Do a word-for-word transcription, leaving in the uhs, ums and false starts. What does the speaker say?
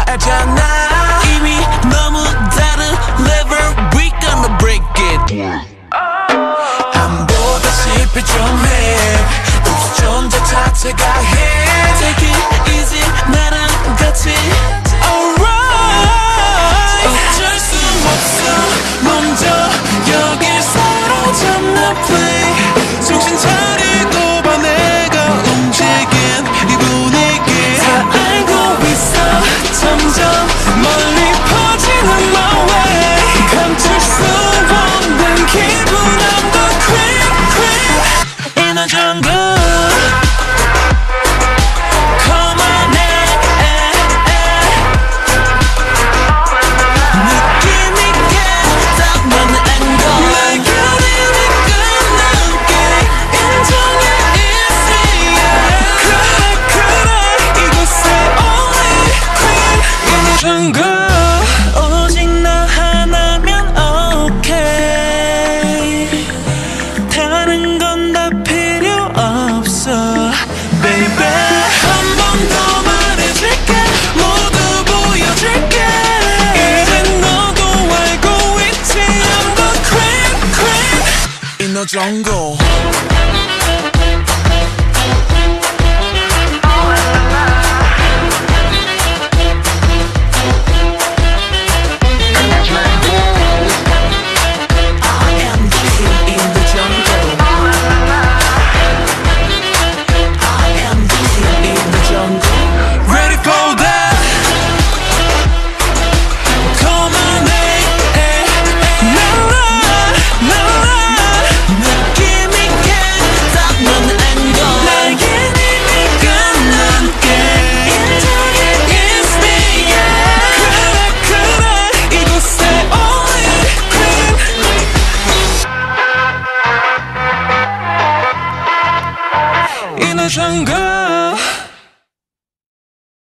알잖아. 이미 너무 다른 level, we gonna break it. 안보다 실패 좀 해. 우리 존재 자체가 해. Take it easy, 나랑 같이. Alright. 어쩔 수 없어. 먼저 여길 사로잡나 play. 정신 차리고 봐 내가 움직인 이 분위기. 다 알고 있어. 점점 멀리 퍼지는 my way. 감출 수 없는 기분. I'm the queen, queen in the jungle. Come on, eh, eh, eh. 느낌 있게 딱 맞는 angle. 내 그림이 끝날게 인정해 easy. 그래 그래 이곳에 only queen in the jungle. 오직 나 하나면 okay. 다른 건 다 필요 없어 baby. 한 번 더 말해줄게. 모두 보여줄게. 이제 너도 알고 있지. I'm the queen, queen in the jungle.